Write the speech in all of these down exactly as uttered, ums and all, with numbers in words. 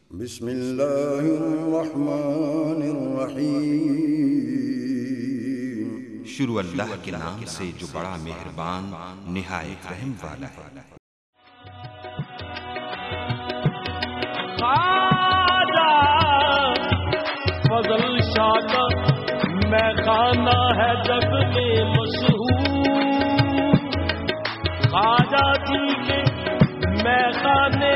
बिस्मिल्लाहिर्रहमानिर्रहीम। शुरू अल्लाह के नाम से जो बड़ा मेहरबान निहायत रहम वाला है। खाजा फजल शाह का मैं खाना है जग में मशहूर। खाजा जी के मैं खाने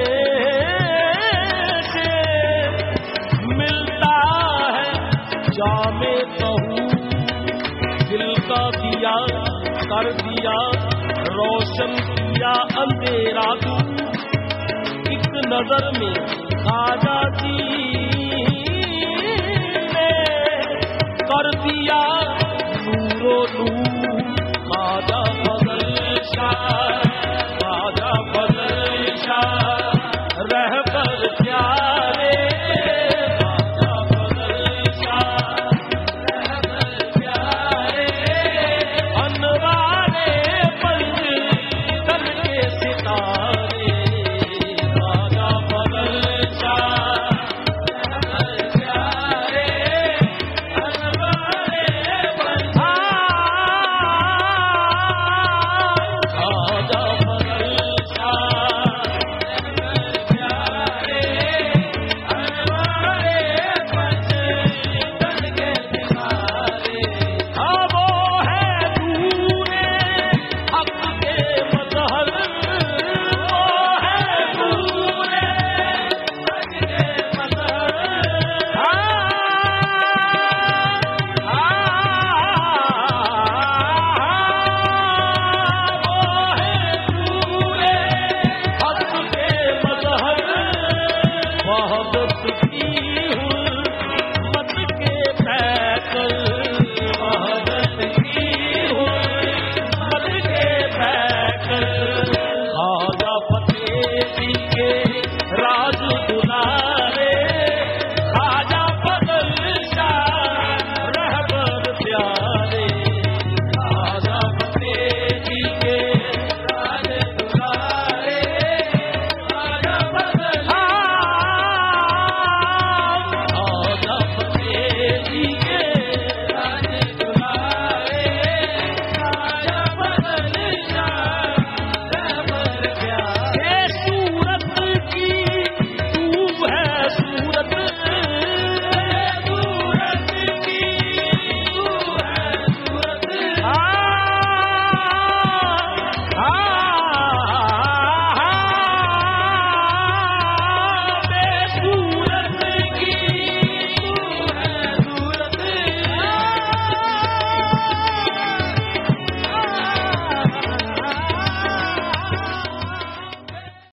से मिलता है जामे कहूँ। दिल का दिया कर दिया रोशन किया अंधेरा तू। एक नजर में खाजा जी ने कर दिया नूरो नूर। खाजा फजल शाह